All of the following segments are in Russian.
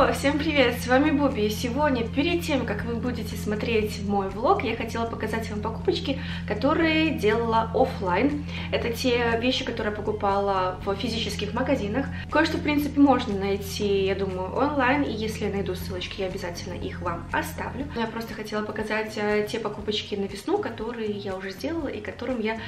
Йоу, всем привет, с вами Буби, и сегодня, перед тем, как вы будете смотреть мой влог, я хотела показать вам покупочки, которые делала оффлайн. Это те вещи, которые я покупала в физических магазинах. Кое-что, в принципе, можно найти, я думаю, онлайн, и если я найду ссылочки, я обязательно их вам оставлю. Но я просто хотела показать те покупочки на весну, которые я уже сделала, и которым я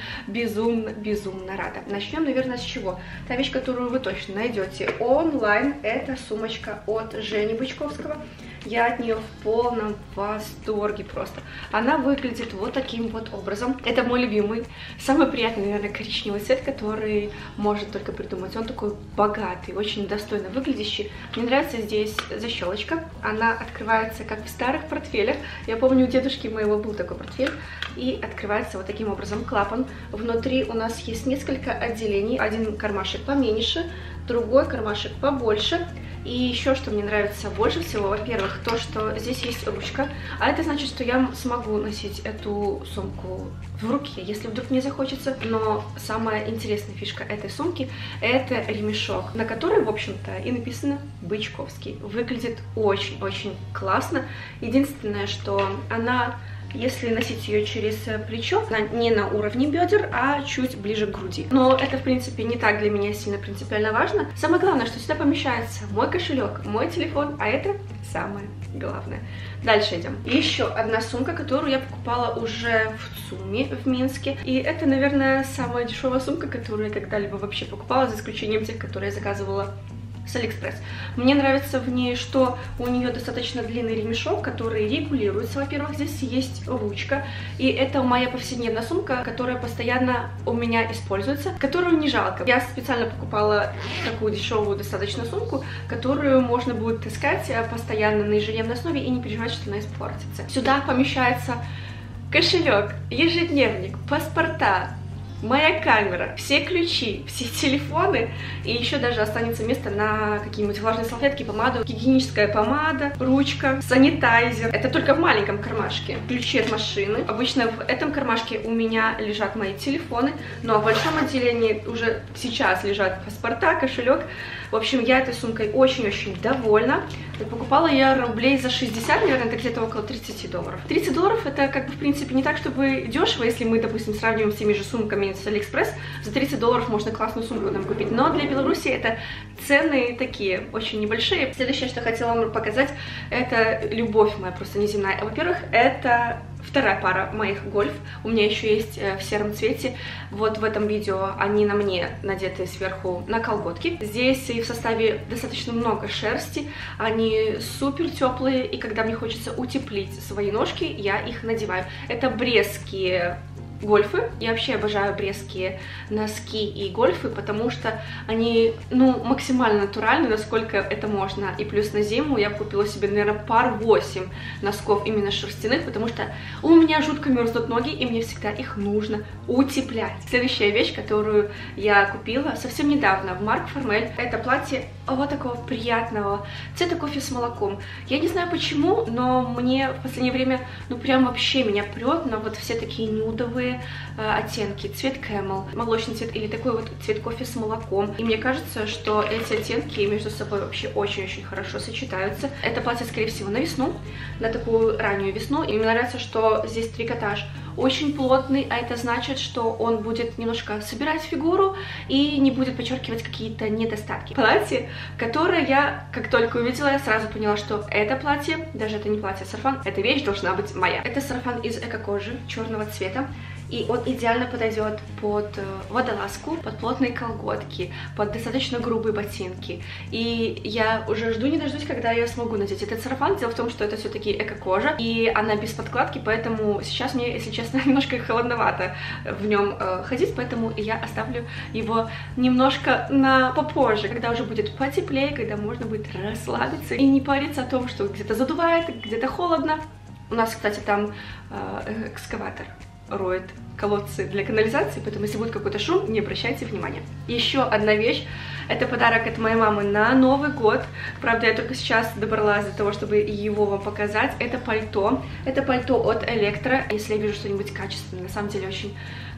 безумно рада. Начнем, наверное, с чего? Та вещь, которую вы точно найдете онлайн, это сумочка от Жени Бычковского. Я от нее в полном восторге просто. Она выглядит вот таким вот образом. Это мой любимый, самый приятный, наверное, коричневый цвет, который может только придумать. Он такой богатый, очень достойно выглядящий. Мне нравится здесь защелочка. Она открывается как в старых портфелях. Я помню, у дедушки моего был такой портфель. И открывается вот таким образом клапан. Внутри у нас есть несколько отделений. Один кармашек поменьше, другой кармашек побольше. И еще, что мне нравится больше всего, во-первых, то, что здесь есть ручка, а это значит, что я смогу носить эту сумку в руке, если вдруг мне захочется. Но самая интересная фишка этой сумки — это ремешок, на который, в общем-то, и написано Бычковский. Выглядит очень-очень классно. Единственное, что она... Если носить ее через плечо, она не на уровне бедер, а чуть ближе к груди. Но это, в принципе, не так для меня сильно принципиально важно. Самое главное, что сюда помещается мой кошелек, мой телефон, а это самое главное. Дальше идем. Еще одна сумка, которую я покупала уже в ЦУМе в Минске. И это, наверное, самая дешевая сумка, которую я когда-либо вообще покупала, за исключением тех, которые я заказывала с Алиэкспресс. Мне нравится в ней, что у нее достаточно длинный ремешок, который регулируется. Во-первых, здесь есть ручка, и это моя повседневная сумка, которая постоянно у меня используется, которую не жалко. Я специально покупала такую дешевую достаточно сумку, которую можно будет таскать постоянно на ежедневной основе и не переживать, что она испортится. Сюда помещается кошелек, ежедневник, паспорта, моя камера, все ключи, все телефоны, и еще даже останется место на какие-нибудь влажные салфетки, помаду, гигиеническая помада, ручка, санитайзер. Это только в маленьком кармашке. Ключи от машины. Обычно в этом кармашке у меня лежат мои телефоны, но в большом отделении уже сейчас лежат паспорта, кошелек. В общем, я этой сумкой очень-очень довольна. Покупала я рублей за 60, наверное, это где-то около 30 долларов. 30 долларов это как бы в принципе не так, чтобы дешево, если мы, допустим, сравниваем с теми же сумками с Алиэкспресс. За 30 долларов можно классную сумку там купить. Но для Беларуси это цены такие, очень небольшие. Следующее, что хотела вам показать, это любовь моя просто неземная. Во-первых, это вторая пара моих гольф. У меня еще есть в сером цвете. Вот в этом видео они на мне надеты сверху на колготки. Здесь и в составе достаточно много шерсти. Они супер теплые, и когда мне хочется утеплить свои ножки, я их надеваю. Это брестские гольфы. Я вообще обожаю брестские носки и гольфы, потому что они, ну, максимально натуральны, насколько это можно. И плюс на зиму я купила себе, наверное, пар 8 носков именно шерстяных, потому что у меня жутко мерзнут ноги, и мне всегда их нужно утеплять. Следующая вещь, которую я купила совсем недавно в Марк Формель, это платье вот такого приятного цвета кофе с молоком. Я не знаю почему, но мне в последнее время, ну, прям вообще меня прет на вот все такие нюдовые оттенки. Цвет кэмел, молочный цвет или такой вот цвет кофе с молоком. И мне кажется, что эти оттенки между собой вообще очень-очень хорошо сочетаются. Это платье, скорее всего, на весну, на такую раннюю весну. И мне нравится, что здесь трикотаж очень плотный, а это значит, что он будет немножко собирать фигуру и не будет подчеркивать какие-то недостатки. Платье, которое я, как только увидела, я сразу поняла, что это платье, даже это не платье, а сарафан, эта вещь должна быть моя. Это сарафан из эко-кожи черного цвета. И он идеально подойдет под водолазку, под плотные колготки, под достаточно грубые ботинки. И я уже жду не дождусь, когда я смогу надеть этот сарафан. Дело в том, что это все-таки эко-кожа, и она без подкладки, поэтому сейчас мне, если честно, немножко холодновато в нем ходить, поэтому я оставлю его немножко на попозже, когда уже будет потеплее, когда можно будет расслабиться и не париться о том, что где-то задувает, где-то холодно. У нас, кстати, там экскаватор роет колодцы для канализации, поэтому если будет какой-то шум, не обращайте внимания. Еще одна вещь, это подарок от моей мамы на Новый год. Правда, я только сейчас добралась до того, чтобы его вам показать. Это пальто от Электро. Если я вижу что-нибудь качественное, на самом деле очень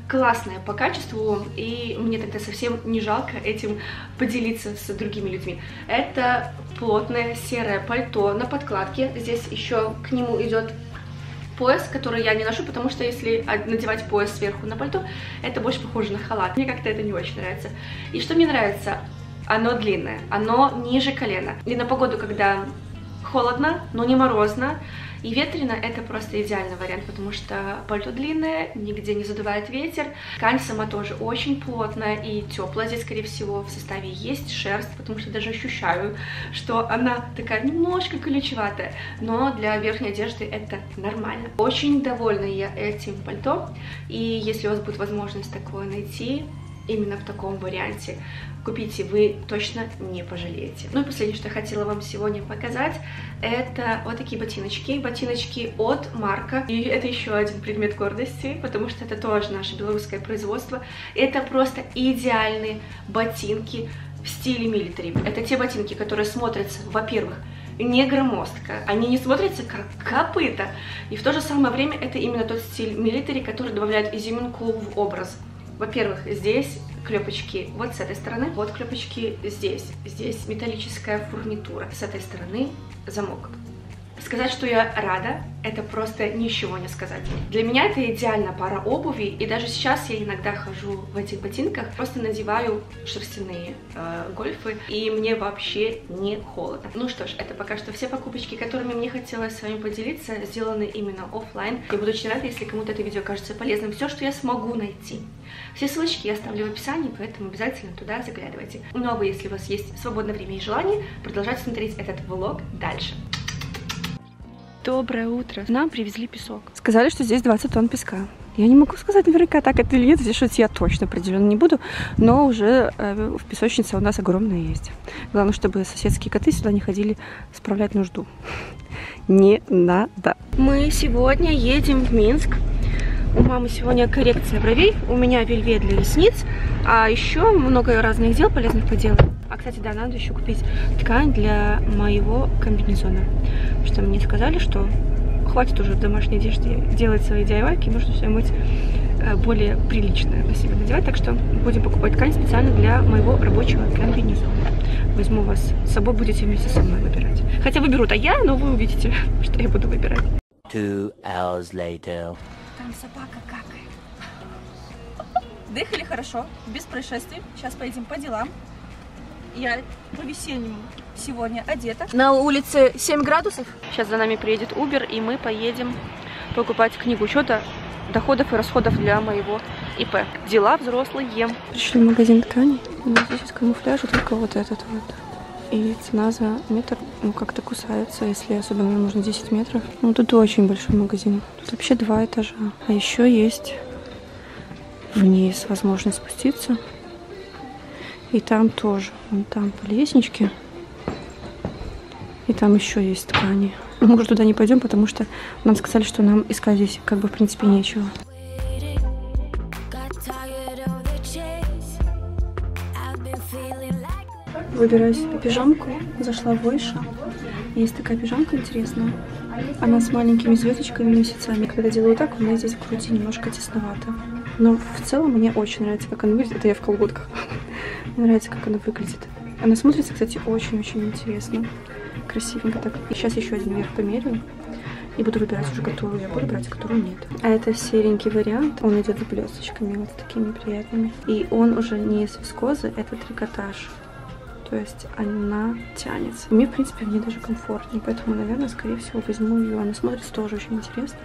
классное по качеству, и мне тогда совсем не жалко этим поделиться с другими людьми. Это плотное серое пальто на подкладке. Здесь еще к нему идет пояс, который я не ношу, потому что если надевать пояс сверху на пальто, это больше похоже на халат. Мне как-то это не очень нравится. И что мне нравится? Оно длинное, оно ниже колена. И на погоду, когда холодно, но не морозно и ветрено, это просто идеальный вариант, потому что пальто длинное, нигде не задувает ветер. Ткань сама тоже очень плотная и теплая. Здесь, скорее всего, в составе есть шерсть, потому что даже ощущаю, что она такая немножко колючеватая, но для верхней одежды это нормально. Очень довольна я этим пальто, и если у вас будет возможность такое найти, именно в таком варианте, купите, вы точно не пожалеете. Ну и последнее, что я хотела вам сегодня показать, это вот такие ботиночки. Ботиночки от Марка. И это еще один предмет гордости, потому что это тоже наше белорусское производство. Это просто идеальные ботинки в стиле милитари. Это те ботинки, которые смотрятся, во-первых, не громоздко, они не смотрятся как копыта. И в то же самое время это именно тот стиль милитари, который добавляет изюминку в образ. Во-первых, здесь клепочки вот с этой стороны, вот клепочки здесь. Здесь металлическая фурнитура. С этой стороны замок. Сказать, что я рада, это просто ничего не сказать. Для меня это идеальная пара обуви, и даже сейчас я иногда хожу в этих ботинках, просто надеваю шерстяные гольфы, и мне вообще не холодно. Ну что ж, это пока что все покупочки, которыми мне хотелось с вами поделиться, сделаны именно офлайн. Я буду очень рада, если кому-то это видео кажется полезным. Все, что я смогу найти. Все ссылочки я оставлю в описании, поэтому обязательно туда заглядывайте. Ну а вы, если у вас есть свободное время и желание, продолжайте смотреть этот влог дальше. Доброе утро. Нам привезли песок. Сказали, что здесь 20 тонн песка. Я не могу сказать наверняка, так это или нет, здесь что-то я точно определенно не буду, но уже в песочнице у нас огромная есть. Главное, чтобы соседские коты сюда не ходили справлять нужду. Не надо. Мы сегодня едем в Минск. У мамы сегодня коррекция бровей, у меня вельвет для ресниц, а еще много разных дел полезных по делу. А, кстати, да, надо еще купить ткань для моего комбинезона. Потому что мне сказали, что хватит уже в домашней одежде делать свои DIY-ки, нужно что-нибудь более приличное на себя надевать. Так что будем покупать ткань специально для моего рабочего комбинезона. Возьму вас с собой, будете вместе со мной выбирать. Хотя выберут я, но вы увидите, что я буду выбирать. 2 hours later. Там собака какает. Дыхали хорошо, без происшествий. Сейчас поедем по делам. Я по-весеннему сегодня одета. На улице 7 градусов. Сейчас за нами приедет Uber, и мы поедем покупать книгу учета доходов и расходов для моего ИП. Дела взрослые. Пришли в магазин тканей. Здесь из камуфляжа только вот этот вот. И цена за метр, ну, как-то кусается, если особенно нужно 10 метров. Ну, тут очень большой магазин. Тут вообще 2 этажа. А еще есть вниз возможность спуститься. И там тоже. Вон там по лестничке. И там еще есть ткани. Мы уже туда не пойдем, потому что нам сказали, что нам искать здесь как бы в принципе нечего. Выбираю себе пижамку, зашла в Войша. Есть такая пижамка интересная. Она с маленькими звездочками и месяцами. Когда делаю так, у меня здесь в груди немножко тесновато. Но в целом мне очень нравится, как она выглядит. Это я в колготках. Мне нравится, как она выглядит. Она смотрится, кстати, очень-очень интересно. Красивенько так. И сейчас еще один верх померяю. И буду выбирать уже, которую я буду брать, а которую нет. А это серенький вариант. Он идет с блесточками, вот такими приятными. И он уже не из вискозы, это трикотаж. То есть она тянется. Мне, в принципе, в ней даже комфортнее. Поэтому, наверное, скорее всего, возьму ее. Она смотрится тоже очень интересно.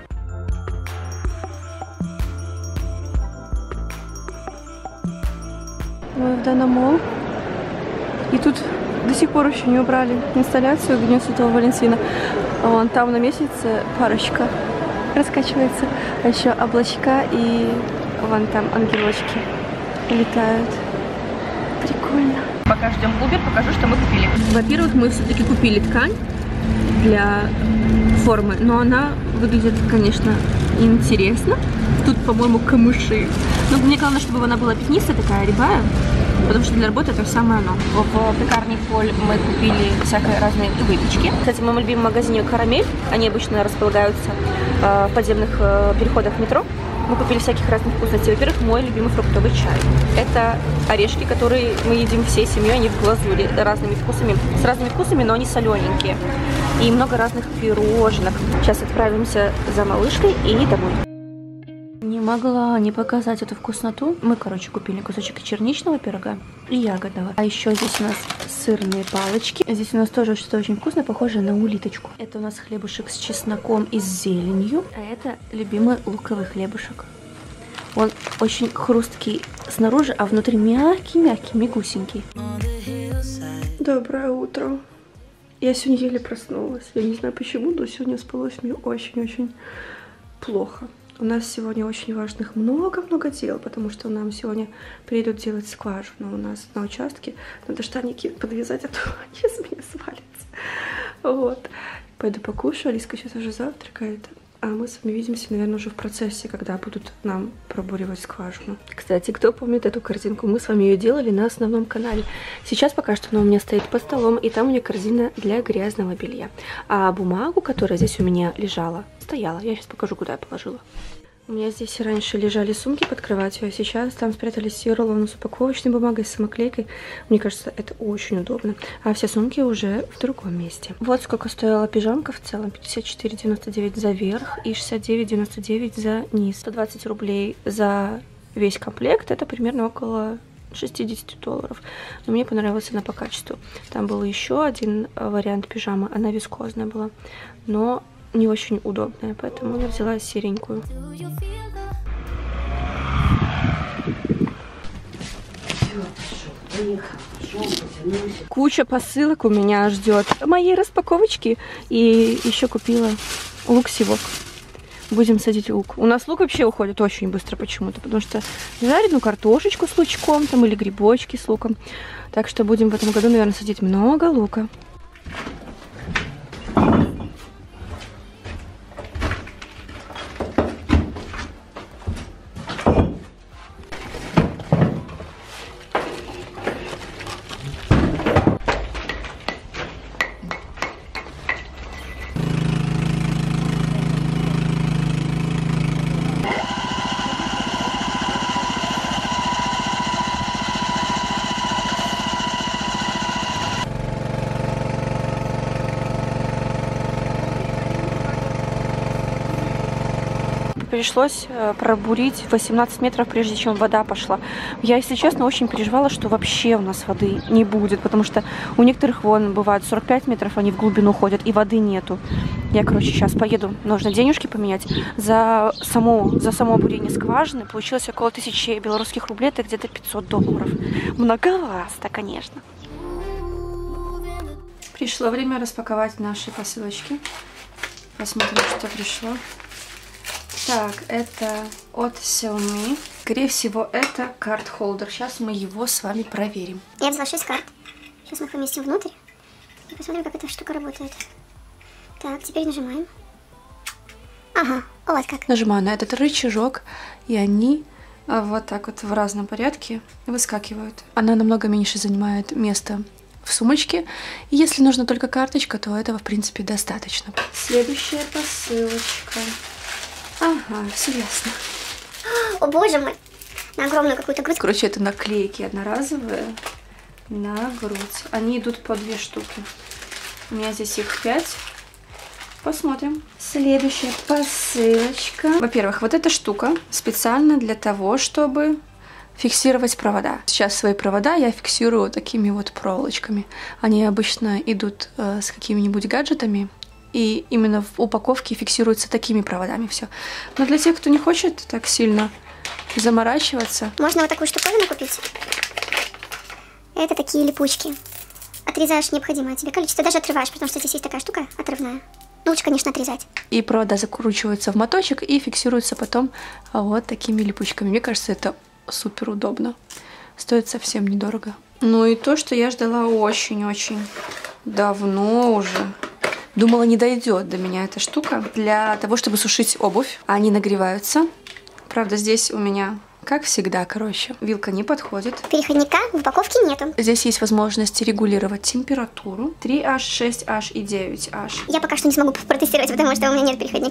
Мы в данном молл. И тут до сих пор еще не убрали инсталляцию Дня Святого Валентина. Вон там на месяце парочка раскачивается. А еще облачка и вон там ангелочки летают. Прикольно. Пока ждем Uber, покажу, что мы купили. Во-первых, мы все-таки купили ткань для формы, но она выглядит, конечно, интересно. Тут, по-моему, камыши. Но мне главное, чтобы она была пятнистая, такая рябая, потому что для работы это самое оно. В пекарне Поль мы купили всякие разные выпечки. Кстати, в моем любимом магазине Карамель. Они обычно располагаются в подземных переходах метро. Мы купили всяких разных вкусностей. Во-первых, мой любимый фруктовый чай. Это орешки, которые мы едим всей семьей, они в глазури разными вкусами, с разными вкусами, но они солененькие. И много разных пирожных. Сейчас отправимся за малышкой и домой. Не могла не показать эту вкусноту. Мы, короче, купили кусочек черничного пирога и ягодного. А еще здесь у нас сырные палочки. Здесь у нас тоже что-то очень вкусное, похоже на улиточку. Это у нас хлебушек с чесноком и с зеленью. А это любимый луковый хлебушек. Он очень хрусткий снаружи, а внутри мягкий-мягкий, мягусенький. Доброе утро. Я сегодня еле проснулась. Я не знаю почему, но сегодня спалось мне очень-очень плохо. У нас сегодня очень важных много-много дел, потому что нам сегодня приедут делать скважину у нас на участке. Надо штаники подвязать, а то они с меня свалятся. Вот. Пойду покушаю. Алиска сейчас уже завтракает. А мы с вами видимся, наверное, уже в процессе, когда будут нам пробуривать скважину. Кстати, кто помнит эту корзинку? Мы с вами ее делали на основном канале. Сейчас пока что она у меня стоит под столом, и там у меня корзина для грязного белья. А бумагу, которая здесь у меня лежала, стояла. Я сейчас покажу, куда я положила. У меня здесь раньше лежали сумки под кроватью, а сейчас там спрятались все рулоны с упаковочной бумагой, с самоклейкой. Мне кажется, это очень удобно. А все сумки уже в другом месте. Вот сколько стоила пижамка в целом. 54,99 за верх и 69,99 за низ. 120 рублей за весь комплект. Это примерно около $60. Но мне понравилась она по качеству. Там был еще один вариант пижамы. Она вискозная была, но не очень удобная, поэтому я взяла серенькую. Куча посылок у меня ждет моей распаковочки. И еще купила лук-севок. Будем садить лук. У нас лук вообще уходит очень быстро почему-то, потому что жареную картошечку с лучком там или грибочки с луком. Так что будем в этом году, наверное, садить много лука. Пришлось пробурить 18 метров, прежде чем вода пошла. Я, если честно, очень переживала, что вообще у нас воды не будет, потому что у некоторых вон бывает 45 метров, они в глубину ходят, и воды нету. Я, короче, сейчас поеду, нужно денежки поменять. За само бурение скважины получилось около 1000 белорусских рублей, это где-то $500. Многовато, конечно. Пришло время распаковать наши посылочки. Посмотрим, что пришло. Так, это от Xiaomi. Скорее всего, это карт-холдер. Сейчас мы его с вами проверим. Я взяла 6 карт. Сейчас мы их поместим внутрь и посмотрим, как эта штука работает. Так, теперь нажимаем. Ага, вот как. Нажимаю на этот рычажок, и они вот так вот в разном порядке выскакивают. Она намного меньше занимает места в сумочке. И если нужна только карточка, то этого, в принципе, достаточно. Следующая посылочка. Ага, все ясно. О, боже мой! На огромную какую-то грудь. Короче, это наклейки одноразовые на грудь. Они идут по 2 штуки. У меня здесь их 5. Посмотрим. Следующая посылочка. Во-первых, вот эта штука специально для того, чтобы фиксировать провода. Сейчас свои провода я фиксирую такими вот проволочками. Они обычно идут с какими-нибудь гаджетами. И именно в упаковке фиксируются такими проводами все. Но для тех, кто не хочет так сильно заморачиваться... Можно вот такую штуковину купить. Это такие липучки. Отрезаешь необходимое тебе количество, даже отрываешь, потому что здесь есть такая штука отрывная. Ну, лучше, конечно, отрезать. И провода закручиваются в моточек и фиксируются потом вот такими липучками. Мне кажется, это супер удобно. Стоит совсем недорого. Ну и то, что я ждала очень-очень давно уже. Думала, не дойдет до меня эта штука для того, чтобы сушить обувь. Они нагреваются. Правда, здесь у меня, как всегда, короче, вилка не подходит. Переходника в упаковке нету. Здесь есть возможность регулировать температуру. 3H, 6H и 9H. Я пока что не смогу протестировать, потому что у меня нет переходника.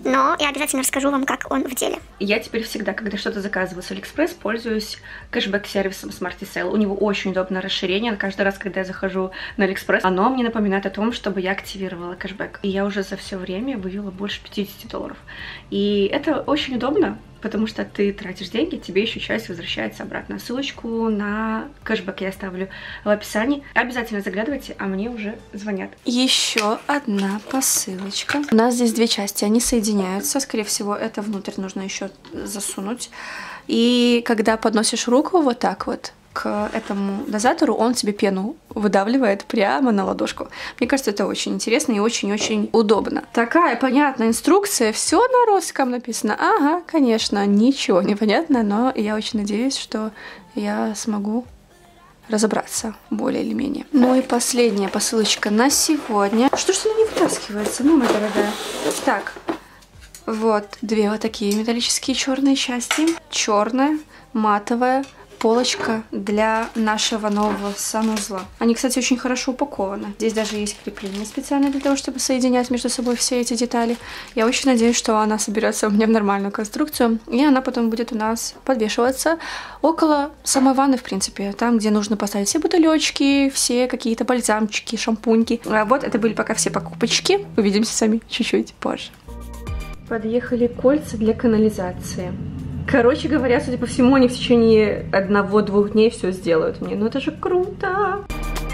но я обязательно расскажу вам, как он в деле. Я теперь всегда, когда что-то заказываю с Алиэкспресс, пользуюсь кэшбэк-сервисом Smarty Sale. У него очень удобное расширение. Каждый раз, когда я захожу на Алиэкспресс, оно мне напоминает о том, чтобы я активировала кэшбэк. И я уже за все время вывела больше $50. И это очень удобно, потому что ты тратишь деньги, тебе еще часть возвращается обратно. Ссылочку на кэшбэк я оставлю в описании. Обязательно заглядывайте, а мне уже звонят. Еще одна посылочка. У нас здесь две части, они соединяются. Скорее всего, это внутрь нужно еще засунуть. И когда подносишь руку вот так вот к этому дозатору, он тебе пену выдавливает прямо на ладошку. Мне кажется, это очень интересно и очень-очень удобно. Такая понятная инструкция, все на русском написано. Ага, конечно, ничего не понятно, но я очень надеюсь, что я смогу разобраться более или менее. Ну и последняя посылочка на сегодня. Что ж она не вытаскивается, ну, моя дорогая? Так, вот две вот такие металлические черные части. Черная, матовая полочка для нашего нового санузла. Они, кстати, очень хорошо упакованы. Здесь даже есть крепление специально для того, чтобы соединять между собой все эти детали. Я очень надеюсь, что она соберется у меня в нормальную конструкцию, и она потом будет у нас подвешиваться около самой ванны, в принципе. Там, где нужно поставить все бутылечки, все какие-то бальзамчики, шампуньки. Вот, это были пока все покупочки. Увидимся с вами чуть-чуть позже. Подъехали кольца для канализации. Короче говоря, судя по всему, они в течение 1-2 дней все сделают мне. Ну это же круто!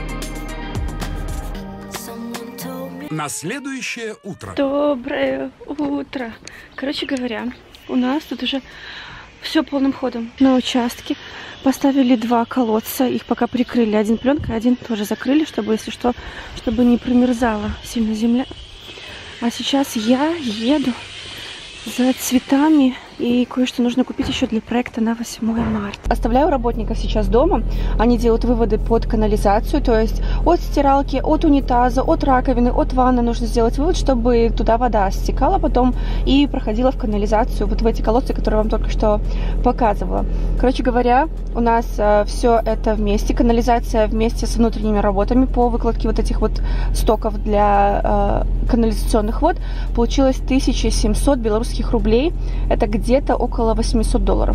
На следующее утро. Доброе утро! Короче говоря, у нас тут уже все полным ходом. На участке поставили 2 колодца. Их пока прикрыли. Один пленкой, один тоже закрыли, чтобы, если что, чтобы не промерзала сильно земля. А сейчас я еду за цветами, и кое-что нужно купить еще для проекта на 8 марта. Оставляю работников сейчас дома. Они делают выводы под канализацию, то есть от стиралки, от унитаза, от раковины, от ванны нужно сделать вывод, чтобы туда вода стекала потом и проходила в канализацию, вот в эти колодцы, которые я вам только что показывала. Короче говоря, у нас все это вместе. Канализация вместе с внутренними работами по выкладке вот этих вот стоков для канализационных вод получилось 1700 белорусских рублей. Это где-то около $800.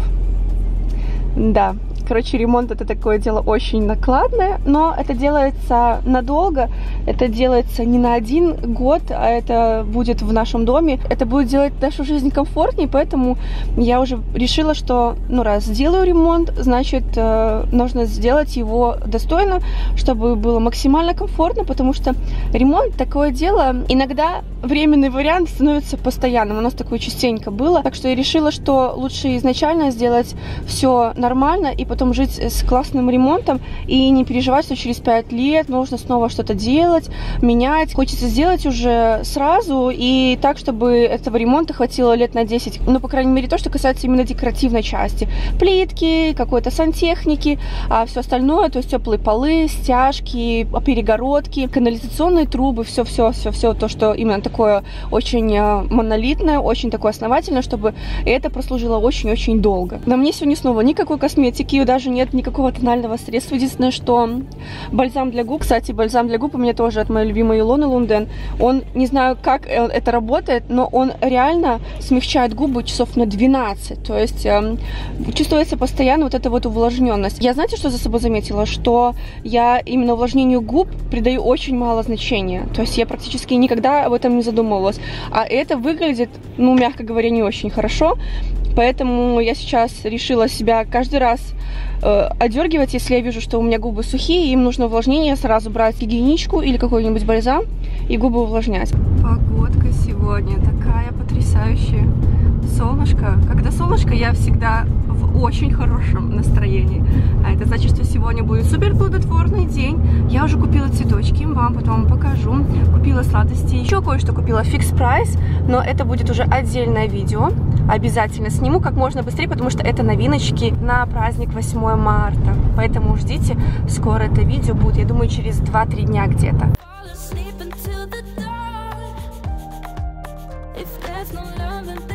Да, короче, ремонт это такое дело очень накладное, но это делается надолго, это делается не на 1 год, а это будет в нашем доме. Это будет делать нашу жизнь комфортнее, поэтому я уже решила, что, ну, раз сделаю ремонт, значит, нужно сделать его достойно, чтобы было максимально комфортно, потому что ремонт такое дело, иногда временный вариант становится постоянным. У нас такое частенько было, так что я решила, что лучше изначально сделать все нормально и потом жить с классным ремонтом и не переживать, что через 5 лет нужно снова что-то делать, менять. Хочется сделать уже сразу и так, чтобы этого ремонта хватило лет на 10. Ну, по крайней мере, то, что касается именно декоративной части. Плитки, какой-то сантехники, а все остальное, то есть теплые полы, стяжки, перегородки, канализационные трубы, все то, что именно такое очень монолитное, очень такое основательное, чтобы это прослужило очень-очень долго. На мне сегодня снова никакой косметики, даже нет никакого тонального средства. Единственное, что бальзам для губ. Кстати, бальзам для губ у меня тоже от моей любимой Илоны Лунден. Он, не знаю, как это работает, но он реально смягчает губы часов на 12. То есть чувствуется постоянно вот эта вот увлажненность. Я, знаете, что за собой заметила? Что я именно увлажнению губ придаю очень мало значения. То есть я практически никогда об этом не задумывалась. А это выглядит, ну, мягко говоря, не очень хорошо. Поэтому я сейчас решила себя каждый раз одергивать, если я вижу, что у меня губы сухие, им нужно увлажнение, сразу брать гигиеничку или какой-нибудь бальзам и губы увлажнять. Погодка сегодня такая потрясающая. Солнышко. Когда солнышко, я всегда в очень хорошем настроении. А это значит, что сегодня будет супер плодотворный день. Я уже купила цветочки, вам потом покажу. Купила сладости. Еще кое-что купила фикс прайс, но это будет уже отдельное видео. Обязательно сниму как можно быстрее, потому что это новиночки на праздник 8 марта. Поэтому ждите, скоро это видео будет, я думаю, через 2-3 дня где-то. If there's no love,